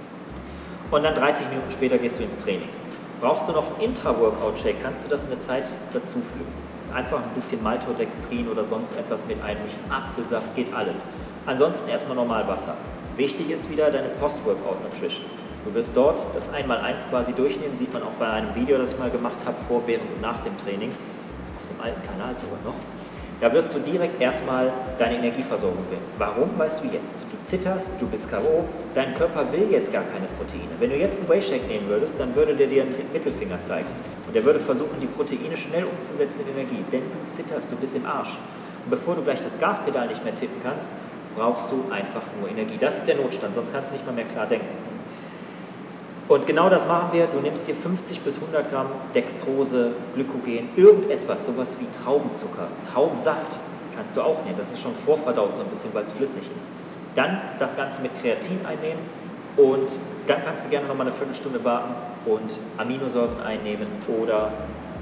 Speaker 1: Und dann dreißig Minuten später gehst du ins Training. Brauchst du noch einen Intra-Workout-Shake, kannst du das in der Zeit dazufügen. Einfach ein bisschen Maltodextrin oder sonst etwas mit einmischen. Apfelsaft, geht alles. Ansonsten erstmal normal Wasser. Wichtig ist wieder deine Post-Workout-Nutrition. Du wirst dort das Einmaleins quasi durchnehmen, sieht man auch bei einem Video, das ich mal gemacht habe, vor, während und nach dem Training, auf dem alten Kanal sogar noch. Da wirst du direkt erstmal deine Energieversorgung wählen. Warum, weißt du jetzt. Du zitterst, du bist K O, dein Körper will jetzt gar keine Proteine. Wenn du jetzt einen Whey-Shake nehmen würdest, dann würde der dir den Mittelfinger zeigen. Und der würde versuchen, die Proteine schnell umzusetzen in Energie. Denn du zitterst, du bist im Arsch. Und bevor du gleich das Gaspedal nicht mehr tippen kannst, brauchst du einfach nur Energie. Das ist der Notstand, sonst kannst du nicht mal mehr klar denken. Und genau das machen wir. Du nimmst dir fünfzig bis hundert Gramm Dextrose, Glykogen, irgendetwas, sowas wie Traubenzucker, Traubensaft kannst du auch nehmen. Das ist schon vorverdaut so ein bisschen, weil es flüssig ist. Dann das Ganze mit Kreatin einnehmen und dann kannst du gerne noch mal eine Viertelstunde warten und Aminosäuren einnehmen oder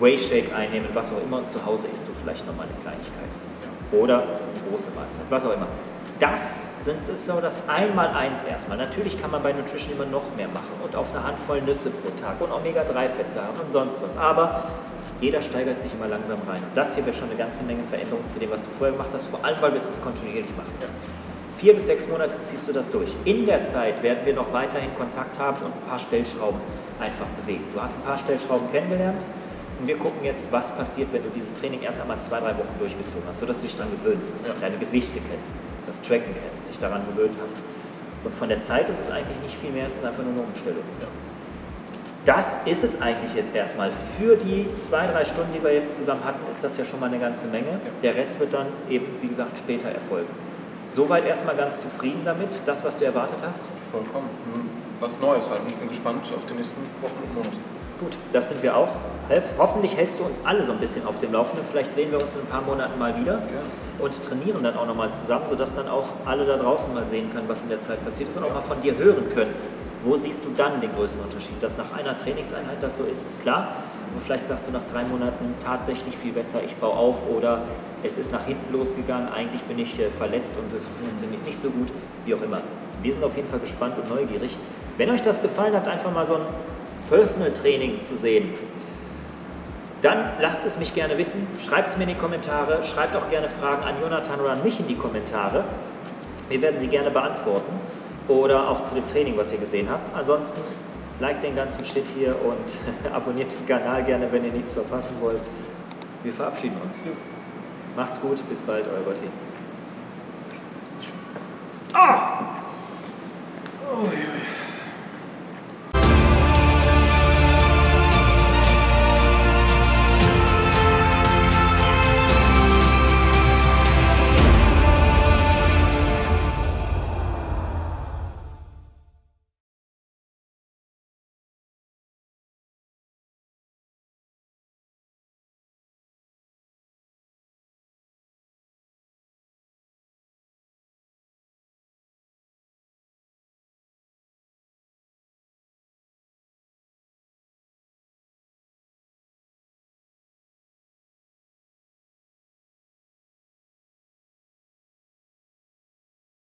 Speaker 1: Whey-Shake einnehmen, was auch immer, und zu Hause isst du vielleicht nochmal eine Kleinigkeit. Ja. Oder eine große Mahlzeit, was auch immer. Das sind, ist so das Einmaleins erstmal. Natürlich kann man bei Nutrition immer noch mehr machen und auf eine Handvoll Nüsse pro Tag und Omega drei Fettsäuren und sonst was. Aber jeder steigert sich immer langsam rein. Und das hier wäre schon eine ganze Menge Veränderung zu dem, was du vorher gemacht hast, vor allem, weil wir es jetzt kontinuierlich machen. Ja. Vier bis sechs Monate ziehst du das durch. In der Zeit werden wir noch weiterhin Kontakt haben und ein paar Stellschrauben einfach bewegen. Du hast ein paar Stellschrauben kennengelernt und wir gucken jetzt, was passiert, wenn du dieses Training erst einmal zwei, drei Wochen durchgezogen hast, sodass du dich daran gewöhnst, ja. deine Gewichte kennst, das Tracken kennst, dich daran gewöhnt hast. Und von der Zeit ist es eigentlich nicht viel mehr, es ist einfach nur eine Umstellung. Ja. Das ist es eigentlich jetzt erstmal. Für die zwei, drei Stunden, die wir jetzt zusammen hatten, ist das ja schon mal eine ganze Menge. Ja. Der Rest wird dann eben, wie gesagt, später erfolgen. Soweit erstmal ganz zufrieden damit, das, was du erwartet hast?
Speaker 2: Vollkommen. Was Neues halt. Ich bin gespannt auf die nächsten Wochen und Monate.
Speaker 1: Gut, das sind wir auch. Hoffentlich hältst du uns alle so ein bisschen auf dem Laufenden. Vielleicht sehen wir uns in ein paar Monaten mal wieder ja. und trainieren dann auch nochmal zusammen, sodass dann auch alle da draußen mal sehen können, was in der Zeit passiert ist und auch mal von dir hören können. Wo siehst du dann den größten Unterschied? Dass nach einer Trainingseinheit das so ist, ist klar. Aber vielleicht sagst du nach drei Monaten tatsächlich viel besser, ich baue auf, oder es ist nach hinten losgegangen, eigentlich bin ich äh, verletzt und es funktioniert nicht so gut, wie auch immer. Wir sind auf jeden Fall gespannt und neugierig. Wenn euch das gefallen hat, einfach mal so ein Personal Training zu sehen, dann lasst es mich gerne wissen. Schreibt es mir in die Kommentare, schreibt auch gerne Fragen an Jonathan oder an mich in die Kommentare. Wir werden sie gerne beantworten. Oder auch zu dem Training, was ihr gesehen habt. Ansonsten liked den ganzen Shit hier und abonniert den Kanal gerne, wenn ihr nichts verpassen wollt. Wir verabschieden uns. Macht's gut, bis bald, euer Gotti.